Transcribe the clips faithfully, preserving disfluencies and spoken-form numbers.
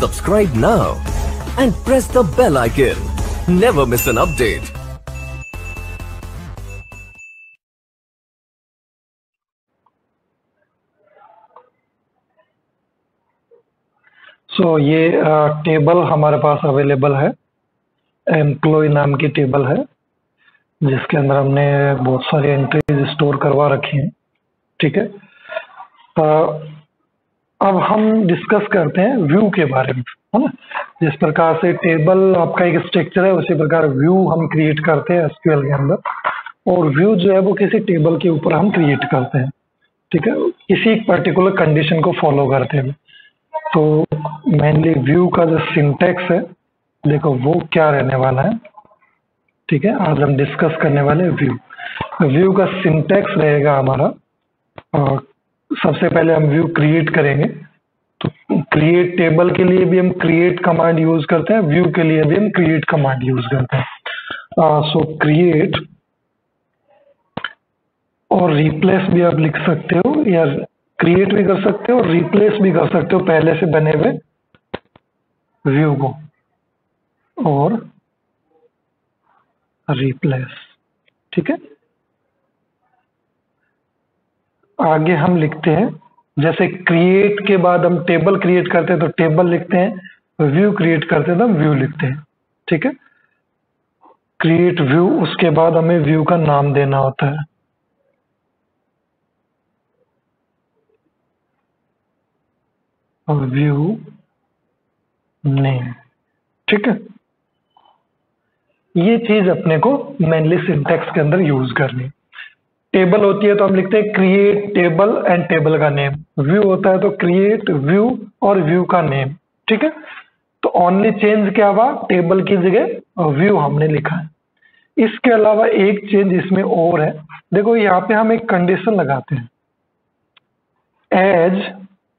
Subscribe now and press the bell icon. Never miss an update. So so, ये table हमारे पास available है, employ नाम की टेबल है जिसके अंदर हमने बहुत सारी एंट्रीज स्टोर करवा रखी हैं। ठीक है, अब हम डिस्कस करते हैं व्यू के बारे में, है ना। जिस प्रकार से टेबल आपका एक स्ट्रक्चर है, उसी प्रकार व्यू हम क्रिएट करते हैं एसक्यूएल के अंदर, और व्यू जो है वो किसी टेबल के ऊपर हम क्रिएट करते हैं। ठीक है, किसी पर्टिकुलर कंडीशन को फॉलो करते हैं। तो मेनली व्यू का जो सिंटैक्स है, देखो वो क्या रहने वाला है। ठीक है, आज हम डिस्कस करने वाले व्यू व्यू का सिंटैक्स रहेगा हमारा। और सबसे पहले हम व्यू क्रिएट करेंगे, तो क्रिएट टेबल के लिए भी हम क्रिएट कमांड यूज करते हैं, व्यू के लिए भी हम क्रिएट कमांड यूज करते हैं। सो क्रिएट और रिप्लेस भी आप लिख सकते हो, या क्रिएट भी कर सकते हो और रिप्लेस भी कर सकते हो पहले से बने हुए व्यू को, और रिप्लेस। ठीक है, आगे हम लिखते हैं, जैसे क्रिएट के बाद हम टेबल क्रिएट करते हैं तो टेबल लिखते हैं, व्यू क्रिएट करते हैं तो व्यू लिखते हैं। ठीक है, क्रिएट व्यू, उसके बाद हमें व्यू का नाम देना होता है। View name. ठीक है, ये चीज अपने को मेनली सिंटैक्स के अंदर यूज करनी। टेबल होती है तो हम लिखते हैं क्रिएट टेबल एंड टेबल का नेम। व्यू होता है तो क्रिएट व्यू और व्यू का नेम। ठीक है, तो ओनली चेंज क्या हुआ, टेबल की जगह व्यू हमने लिखा है। इसके अलावा एक चेंज इसमें और है, देखो यहाँ पे हम एक कंडीशन लगाते हैं, एज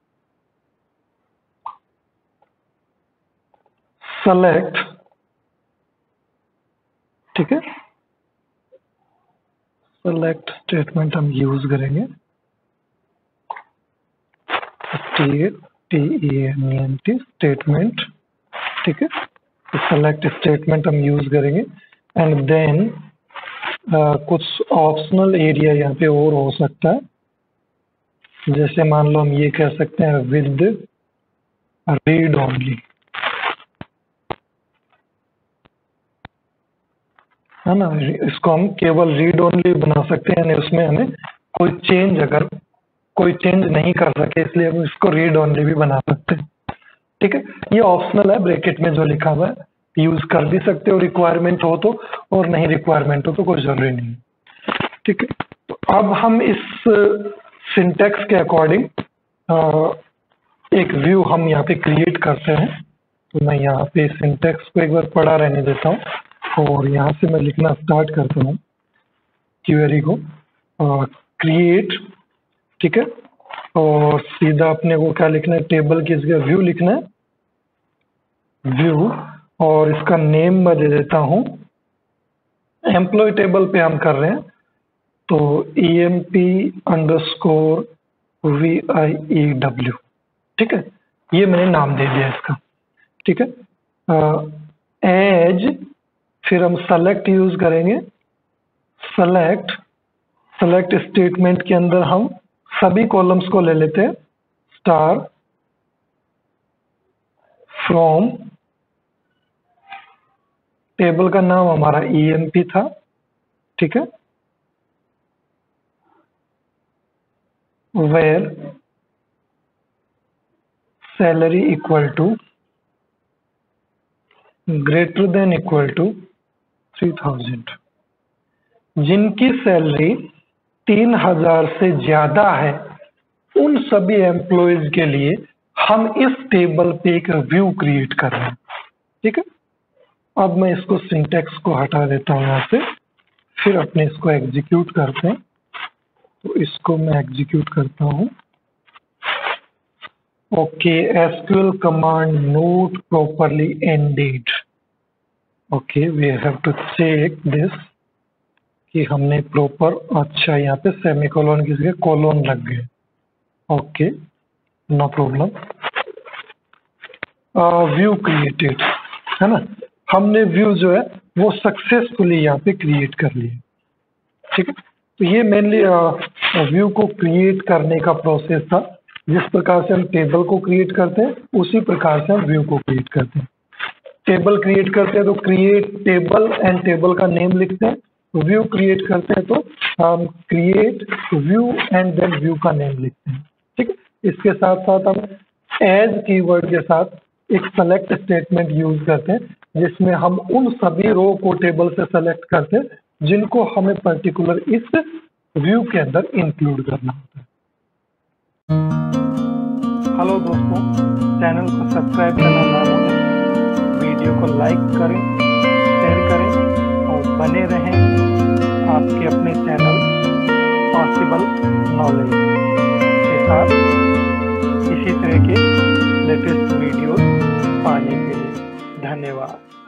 सेलेक्ट। ठीक है, सेलेक्ट स्टेटमेंट हम यूज करेंगे, T E N E N T statement. ठीक है, तो सेलेक्ट स्टेटमेंट हम यूज करेंगे, एंड देन कुछ ऑप्शनल एरिया यहाँ पे और हो सकता है, जैसे मान लो हम ये कह सकते हैं विद रीड ओनली, है ना। इसको हम केवल रीड ओनली बना सकते हैं, यानी उसमें हमें कोई चेंज, अगर कोई चेंज नहीं कर सके इसलिए हम इसको रीड ओनली भी बना सकते हैं। ठीक है, ये ऑप्शनल है, ब्रैकेट में जो लिखा हुआ है यूज कर भी सकते हो रिक्वायरमेंट हो तो, और नहीं रिक्वायरमेंट हो तो कोई जरूरी नहीं। ठीक है, तो अब हम इस सिंटैक्स के अकॉर्डिंग एक व्यू हम यहाँ पे क्रिएट करते हैं। तो मैं यहाँ पे सिंटैक्स को एक बार पढ़ा रहने देता हूँ और यहाँ से मैं लिखना स्टार्ट करता हूँ क्वेरी को, क्रिएट। ठीक है, और सीधा अपने को क्या लिखना है, टेबल की जगह व्यू लिखना है, व्यू, और इसका नेम मैं दे देता हूँ, एम्प्लॉय टेबल पे हम कर रहे हैं तो E M P underscore V I E W. ठीक है, ये मैंने नाम दे दिया इसका। ठीक है, एज, फिर हम सेलेक्ट यूज करेंगे, सेलेक्ट सेलेक्ट स्टेटमेंट के अंदर हम सभी कॉलम्स को ले लेते हैं, स्टार फ्रॉम, टेबल का नाम हमारा ई एम पी था। ठीक है, where salary equal to greater than equal to three thousand, जिनकी सैलरी तीन हजार से ज्यादा है उन सभी एम्प्लॉयज के लिए हम इस टेबल पे एक व्यू क्रिएट कर रहे हैं। ठीक है, अब मैं इसको सिंटैक्स को हटा देता हूँ यहाँ से, फिर अपने इसको एग्जीक्यूट करते हैं। तो इसको मैं एग्जीक्यूट करता हूँ। Okay, SQL command not properly ended. Okay, we have to check this कि हमने प्रॉपर, अच्छा यहाँ पे सेमीकोलन की जगह कोलोन लग गए। Okay, no problem. View created, है ना। हमने व्यू जो है वो सक्सेसफुली यहाँ पे क्रिएट कर लिया, ठीक है। तो ये मेनली व्यू को क्रिएट करने का प्रोसेस था। जिस प्रकार से हम टेबल को क्रिएट करते हैं उसी प्रकार से हम व्यू को क्रिएट करते हैं। टेबल क्रिएट करते हैं तो क्रिएट टेबल एंड टेबल का नेम लिखते हैं, व्यू क्रिएट करते हैं तो हम create view and then view का नेम लिखते हैं, ठीक है। इसके साथ साथ हम एज कीवर्ड के साथ एक सेलेक्ट स्टेटमेंट यूज करते हैं, जिसमें हम उन सभी रो को टेबल से सेलेक्ट करते हैं जिनको हमें पर्टिकुलर इस व्यू के अंदर इंक्लूड करना होता है। हेलो दोस्तों, चैनल को सब्सक्राइब करना ना भूलें, वीडियो को लाइक करें, शेयर करें और बने रहें आपके अपने चैनल पॉसिबल नॉलेज के साथ इसी तरह के लेटेस्ट वीडियो पाने के लिए। धन्यवाद।